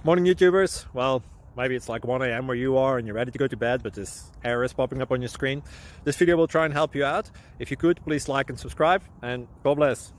Morning YouTubers. Well, maybe it's like 1 a.m. where you are and you're ready to go to bed, but this error is popping up on your screen. This video will try and help you out. If you could, please like and subscribe, and God bless.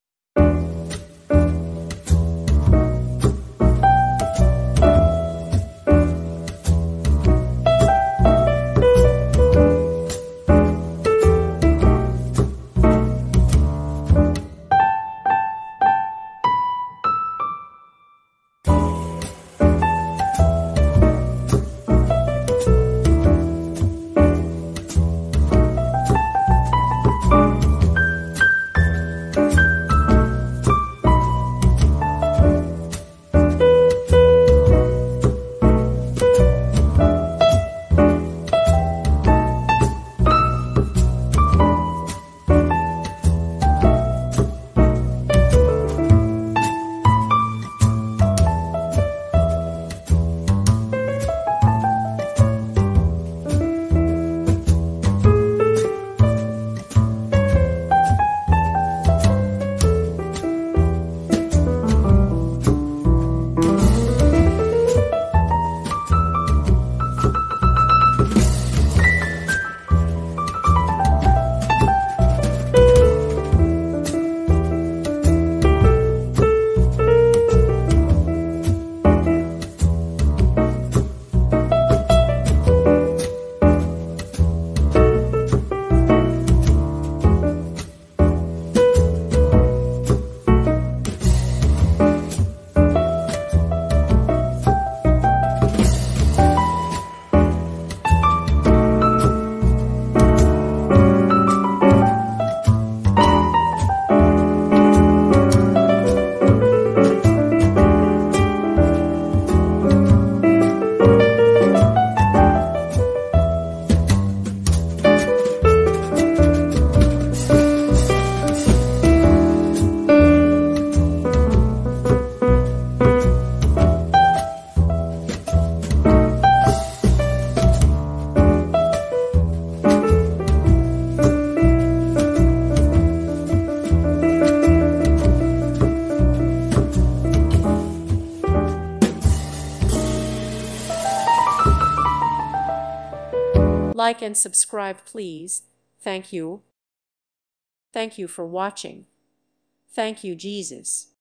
Like and subscribe, please. Thank you. Thank you for watching. Thank you, Jesus.